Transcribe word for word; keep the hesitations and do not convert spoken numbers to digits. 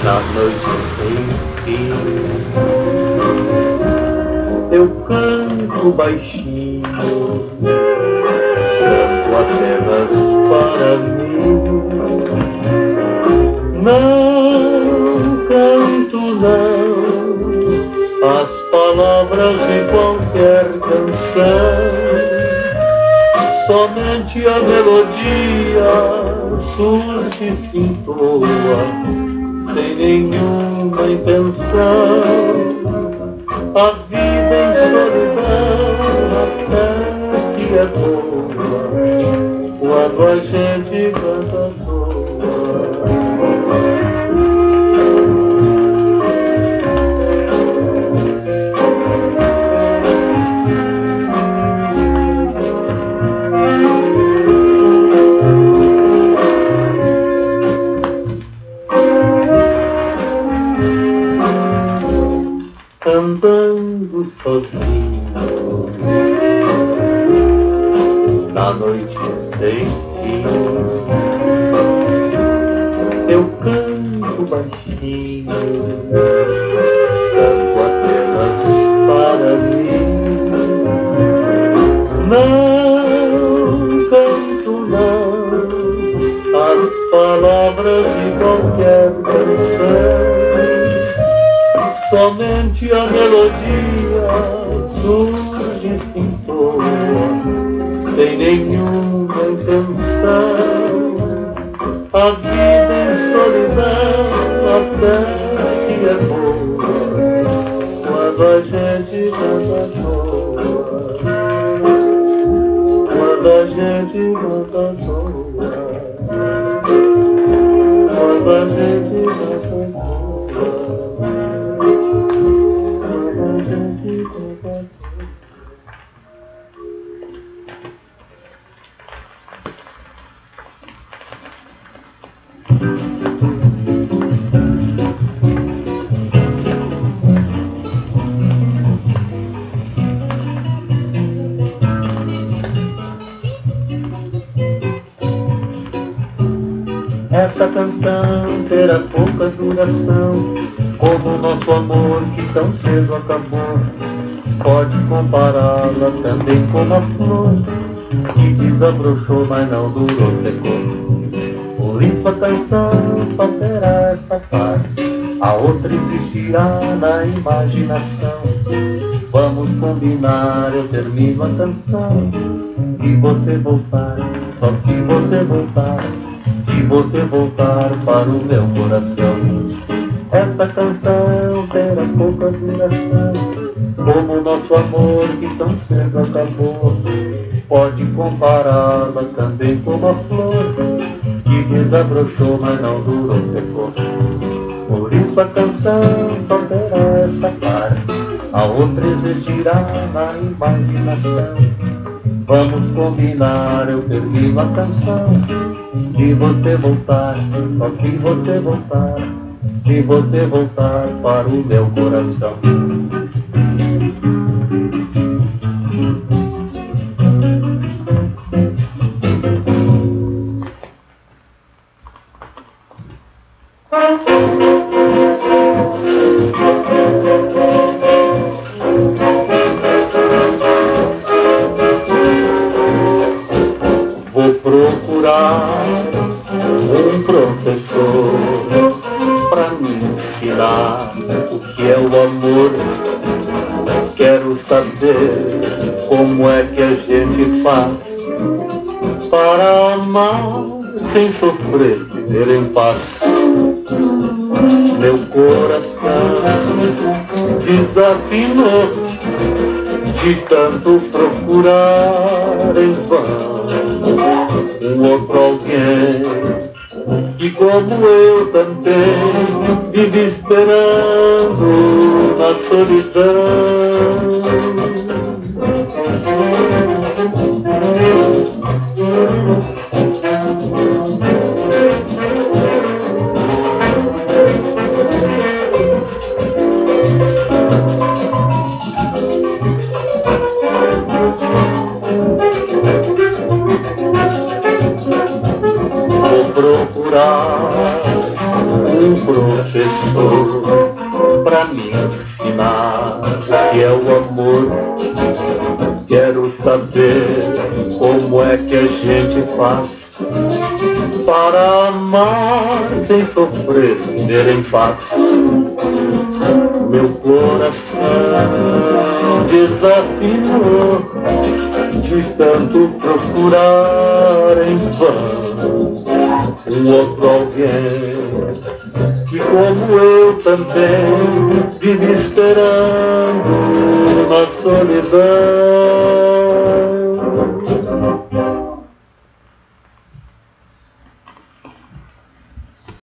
Na noite sem fim, eu canto baixinho, canto apenas para mim. Não canto não as palavras de qualquer canção, somente a melodia surge e se entoa sem nenhuma intenção. A vida em solidão até que é boa quando a gente canta à toa. Andando sozinho na noite sem fim, eu canto baixinho, canto apenas para mim. Não canto não as palavras de qualquer canção, somente a melodia surge e se entoa sem nenhuma intenção. A vida em solidão até que é boa quando a gente canta à toa, quando a gente canta à toa, quando a gente canta à toa. Esta canção terá pouca duração, como o nosso amor que tão cedo acabou. Pode compará-la também com a flor que desabrochou, mas não durou, secou. Por isso a canção só terá essa parte, a outra existirá na imaginação. Vamos combinar, eu termino a canção, se você voltar, só se você voltar, se você voltar para o meu coração. Esta canção terá pouca duração, como o nosso amor que tão cedo acabou. Pode compará-la também com a flor que desabrochou, mas não durou, secou. Por isso a canção só terá esta parte, a outra existirá na imaginação. Vamos combinar, eu termino a canção, se você voltar, só se você voltar, se você voltar para o meu coração. Vou procurar um professor para me ensinar o que é o amor. Quero saber como é que a gente faz para amar sem sofrer, viver em paz. Meu coração desafinou de tanto procurar em vão um outro alguém que, como eu também, vive esperando na solidão. um professor pra me ensinar o que é o amor. Quero saber como é que a gente faz para amar sem sofrer, viver em paz. Meu coração desafinou de tanto procurar em vão um outro alguém que, como eu também, vive esperando na solidão.